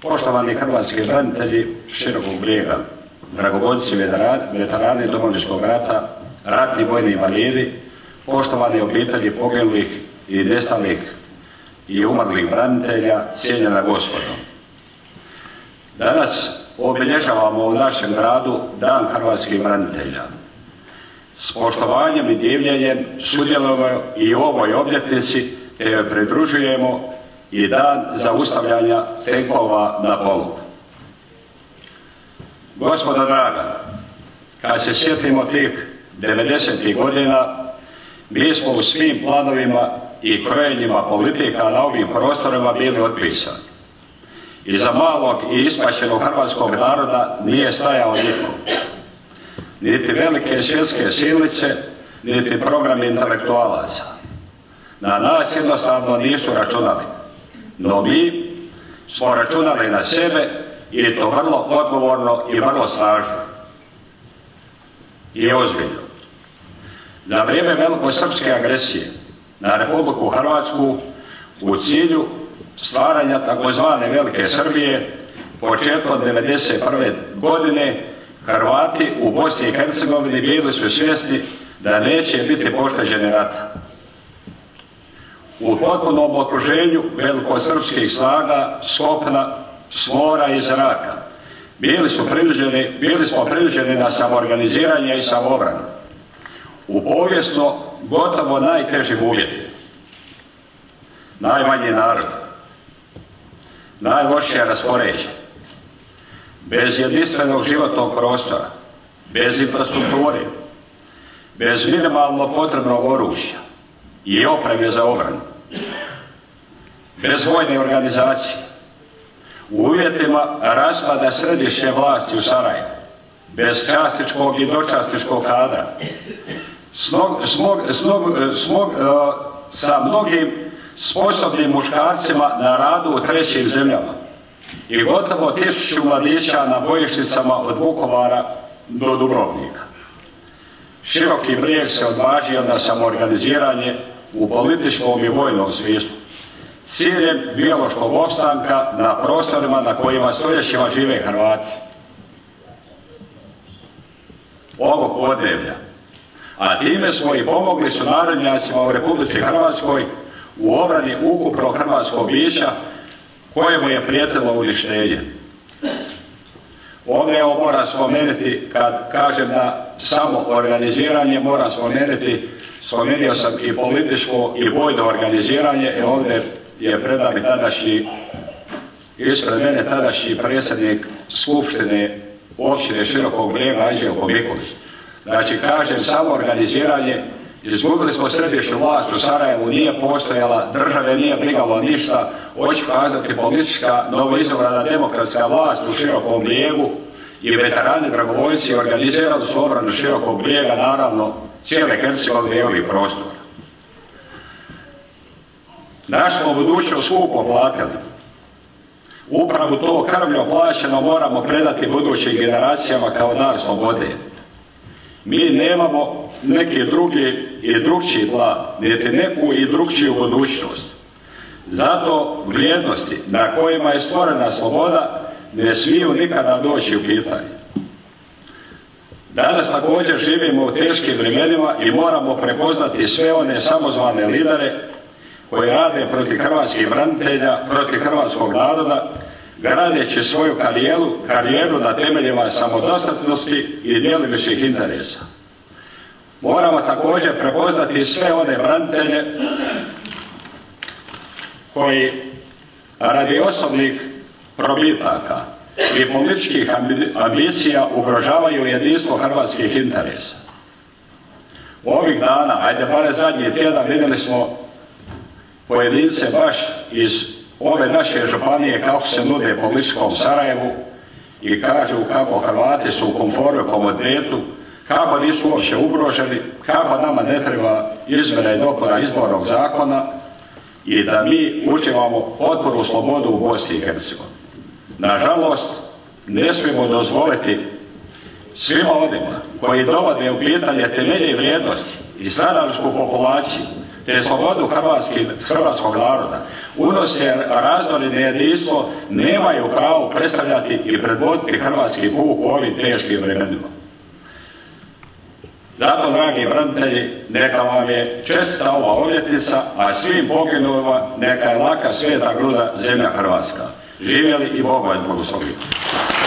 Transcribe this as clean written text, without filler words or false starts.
Poštovani hrvatski branitelji širokog Brijega, dragovoljci veterani Domovinskog rata, ratni vojni invalidi, poštovani obitelji poginulih i nestalih i umrlih branitelja, cijenjena gospodo. Danas obilježavamo u našem gradu Dan hrvatskih branitelja. S poštovanjem i divljenjem sudjelujemo i u ovoj obljetnici te joj pridružujemo i dan zaustavljanja tenkova na Polugu. Gospodo draga, kad se sjetimo tih 90. godina, mi smo u svim planovima i krojenjima politika na ovim prostorima bili otpisani. Iza malog i ispaćenog hrvatskog naroda nije stajao niko. Niti velike svjetske silice, niti programi intelektualaca. Na nas jednostavno nisu računali. No mi smo računali na sebe i to vrlo odgovorno i vrlo snažno. I ozbiljno. Za vrijeme velikosrpske agresije na Republiku Hrvatsku u cilju stvaranja takozvane Velike Srbije početkom 1991. godine Hrvati u Bosni i Hercegovini bili su svjesni da neće biti pošteđeni rata. U potpunom okruženju velikosrpskih snaga s kopna, s mora i zraka bili smo prinuđeni na samoorganiziranje i samoobranu. U povijesno gotovo najtežim uvjetima. Najmanji narod, najlošije raspoređen, bez jedinstvenog životnog prostora, bez infrastrukture, bez minimalno potrebnog oružja i opreme za obranu, bez vojne organizacije, u uvjetima raspada središnje vlasti u Sarajevu, bez časničkog i dočasničkog kadra, sa mnogim sposobnim muškarcima na radu u trećim zemljama i gotovo 1000 mladića na bojišnicama od Vukovara do Dubrovnika. Široki Brijeg se odvažio na samoorganiziranje u političkom i vojnom smislu, ciljem biološkog opstanka na prostorima na kojima stoljećima žive Hrvati. Ovog podneblja. A time smo i pomogli sunarodnjacima u Republici Hrvatskoj u obrani ukupnog hrvatskog bića kojemu je prijetilo uništenje. Ovdje moram spomenuti, kad kažem da samo organiziranje, moram spomenuo sam i političko i vojno organiziranje, ovdje je predani tadašnji, ispred mene tadašnji predsjednik Skupštine općine Širokog Brijega Anđelko Mikulić. Znači, kažem samo organiziranje, izgubili smo središnju vlast u Sarajevu, nije postojala, države nije brigalo ništa, hoću kazati politička, novoizabrana demokratska vlast u Širokom Brijegu i veterani dragovoljci organizirali su obranu Širokog Brijega, naravno cijele Hercegovine i ovih prostora. Našu smo budućnost skupo platili. Upravo to krvljo plaćeno moramo predati budućim generacijama kao dar slobode. Mi nemamo neki drugi i drugčiji plan, niti neku i drugčiju budućnost. Zato vrijednosti na kojima je stvorena sloboda ne smiju nikada doći u pitanje. Danas također živimo u teškim vremenima i moramo prepoznati sve one samozvane lidere koji rade protiv hrvatskih branitelja, protiv hrvatskog naroda, gradeći svoju karijeru na temeljima samodostatnosti i djelomičnih interesa. Moramo također prepoznati sve one branitelje koji radi osobnih probitaka i političkih ambicija ugrožavaju jedinstvo hrvatskih interesa. Ovih dana, ajde bare zadnji tjedan, vidjeli smo pojedince baš iz ove naše županije kako se nude političkom Sarajevu i kažu kako Hrvati su u komforu i komoditetu, kako nisu uopće ugroženi, kako nama ne treba izmjena i dopuna izbornog zakona i da mi uživamo potpunu slobodu u Bosni i Hercegovini. Nažalost, ne smijemo dozvoliti svima onima koji dovode u pitanje temelje i vrijednosti i stradalničku populaciju te slobodu hrvatskog naroda, unose razdor i nejedinstvo, nemaju pravo predstavljati i predvoditi hrvatski puk u ovim teškim vremenima. Zato, dragi branitelji, neka vam je čestita ova obljetnica, a svim poginulima neka je laka sveta gruda zemlja Hrvatska. Živjeli i Bog vas blagoslovi.